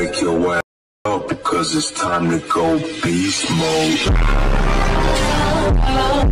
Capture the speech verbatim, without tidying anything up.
wake your ass up, cause it's time to go beast mode.